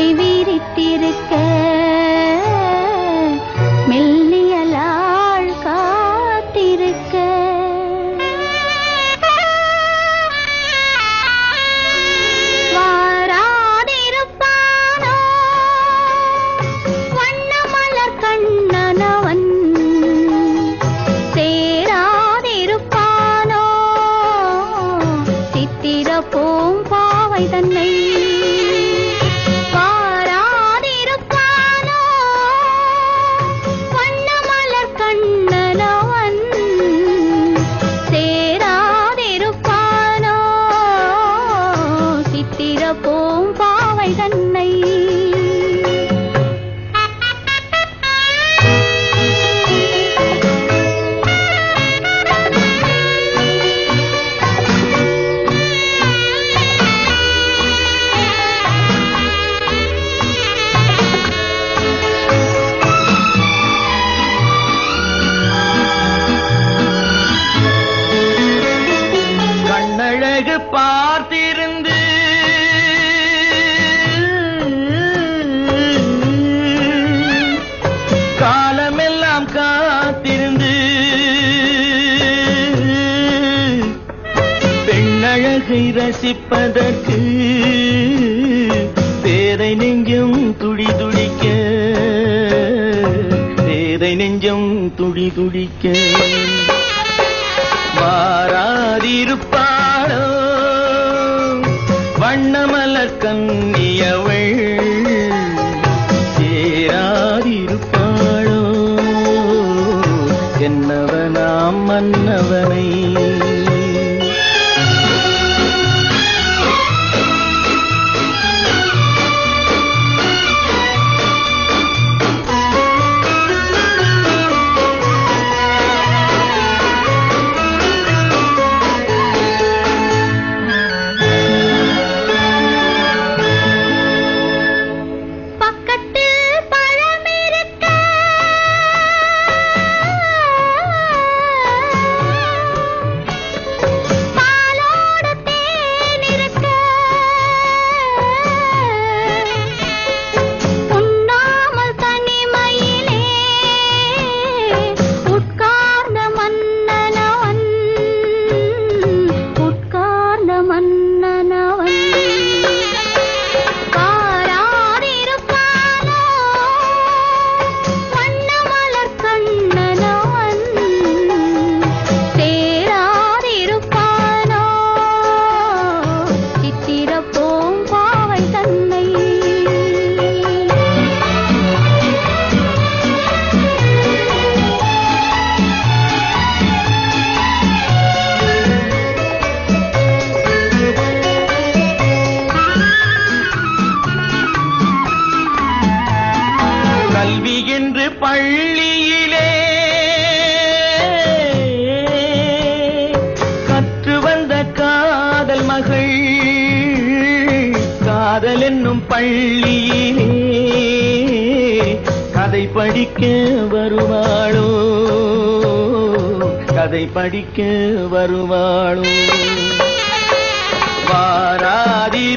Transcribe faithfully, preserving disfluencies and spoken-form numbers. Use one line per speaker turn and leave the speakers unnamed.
சிறகை விரித்திருக்க மெல்லியலாள் காத்திருக்க வாராதிருப்பானோ வண்ணமலர் கண்ணனவன் சேராதிருப்பானோ சித்திர பூம்பாவை தன்னை
பார்த்திருந்து காலமெல்லாம் காத்திருந்து பெண்ணழகை ரசிப்பதற்கு பேதை நெஞ்சம் துடி துடிக்க பேதை நெஞ்சம் துடி துடிக்க வாராதிருப்பாளோ வண்ணமலர் கண்ணியவள் சேராதிருப்பாளோ என்னவனாம் மன்னவனை கல்வி என்று பள்ளியிலே கற்று வந்த காதல் மகள் காதல் என்னும் பள்ளியிலே கதை படிக்க வருவாளோ கதை படிக்க வருவாளோ வாராதி